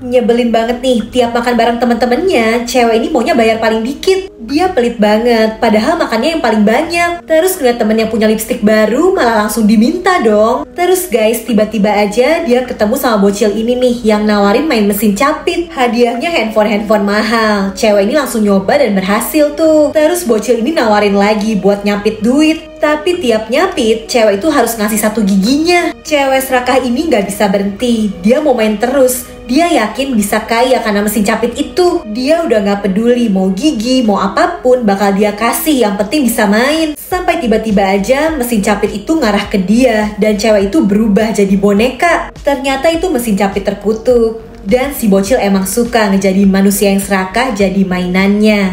Nyebelin banget nih, tiap makan bareng temen-temennya, cewek ini maunya bayar paling dikit. Dia pelit banget, padahal makannya yang paling banyak. Terus ngeliat temen yang punya lipstik baru, malah langsung diminta dong. Terus guys, tiba-tiba aja dia ketemu sama bocil ini nih, yang nawarin main mesin capit. Hadiahnya handphone mahal. Cewek ini langsung nyoba dan berhasil tuh. Terus bocil ini nawarin lagi buat nyapit duit. Tapi tiap nyapit, cewek itu harus ngasih satu giginya. Cewek serakah ini gak bisa berhenti. Dia mau main terus. Dia yakin bisa kaya karena mesin capit itu. Dia udah gak peduli mau gigi, mau apapun bakal dia kasih. Yang penting bisa main. Sampai tiba-tiba aja mesin capit itu ngarah ke dia. Dan cewek itu berubah jadi boneka. Ternyata itu mesin capit terkutuk. Dan si bocil emang suka ngejadiin manusia yang serakah jadi mainannya.